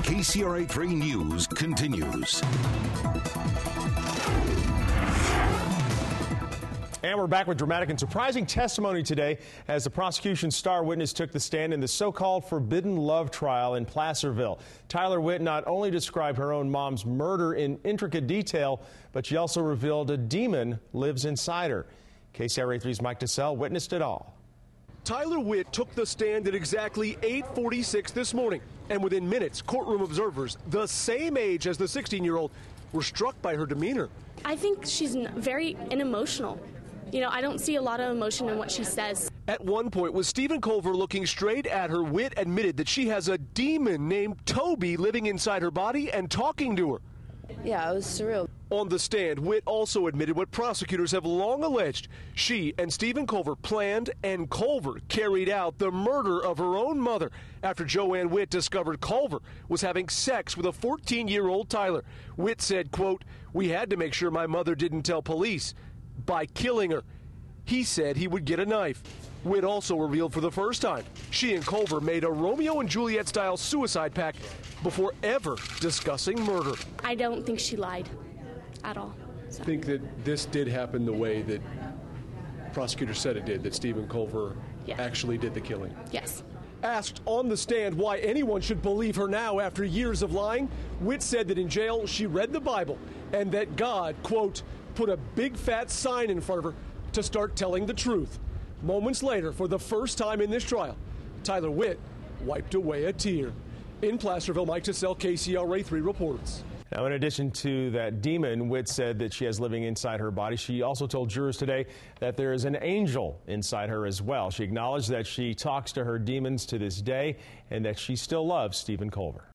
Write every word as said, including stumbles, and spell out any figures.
K C R A three News continues. And we're back with dramatic and surprising testimony today as the prosecution's star witness took the stand in the so-called forbidden love trial in Placerville. Tyler Witt not only described her own mom's murder in intricate detail, but she also revealed a demon lives inside her. K C R A three's Mike DeSalle witnessed it all. Tyler Witt took the stand at exactly eight forty-six this morning, and within minutes, courtroom observers, the same age as the sixteen-year-old, were struck by her demeanor. I think she's very unemotional. You know, I don't see a lot of emotion in what she says. At one point, with Stephen Colver looking straight at her, Witt admitted that she has a demon named Toby living inside her body and talking to her. Yeah, it was surreal. On the stand, Witt also admitted what prosecutors have long alleged. She and Stephen Colver planned and Colver carried out the murder of her own mother after Joanne Witt discovered Colver was having sex with a fourteen-year-old Tyler. Witt said, quote, "We had to make sure my mother didn't tell police by killing her." He said he would get a knife. Witt also revealed for the first time she and Colver made a Romeo and Juliet-style suicide pact before ever discussing murder. I don't think she lied at all. So. I think that this did happen the way that prosecutors said it did, that Stephen Colver yeah. actually did the killing. Yes. Asked on the stand why anyone should believe her now after years of lying, Witt said that in jail she read the Bible and that God, quote, put a big fat sign in front of her to start telling the truth. Moments later, for the first time in this trial, Tyler Witt wiped away a tear. In Placerville, Mike DeSalle, K C R A three reports. Now, in addition to that demon, Witt said that she has living inside her body. She also told jurors today that there is an angel inside her as well. She acknowledged that she talks to her demons to this day and that she still loves Stephen Colver.